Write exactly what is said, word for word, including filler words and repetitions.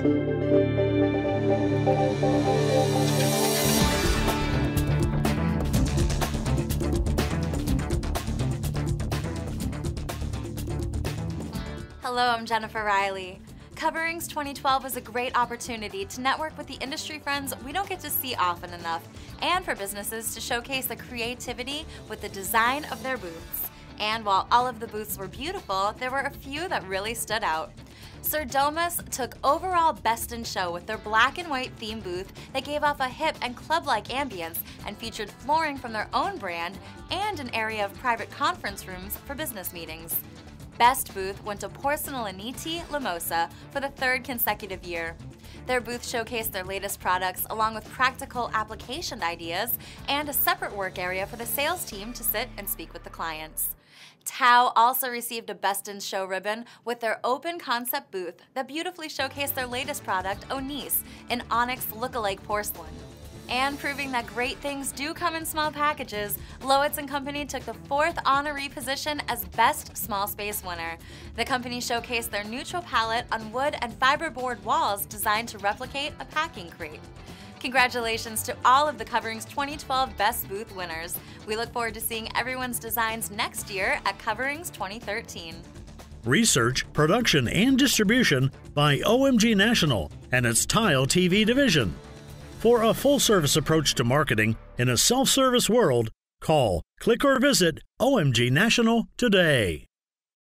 Hello, I'm Jennifer Riley. Coverings twenty twelve was a great opportunity to network with the industry friends we don't get to see often enough, and for businesses to showcase the creativity with the design of their booths. And while all of the booths were beautiful, there were a few that really stood out. Sir Domus took overall best in show with their black and white theme booth that gave off a hip and club-like ambience and featured flooring from their own brand and an area of private conference rooms for business meetings. Best booth went to Porcellaniti Limosa for the third consecutive year. Their booth showcased their latest products along with practical application ideas and a separate work area for the sales team to sit and speak with the clients. Tao also received a Best in Show ribbon with their open concept booth that beautifully showcased their latest product, Onise, in onyx lookalike porcelain. And proving that great things do come in small packages, Lowitz and Company took the fourth honoree position as Best Small Space winner. The company showcased their neutral palette on wood and fiberboard walls designed to replicate a packing crate. Congratulations to all of the Coverings twenty twelve Best Booth winners. We look forward to seeing everyone's designs next year at Coverings twenty thirteen. Research, production, and distribution by O M G National and its Tile T V division. For a full-service approach to marketing in a self-service world, call, click, or visit O M G National today.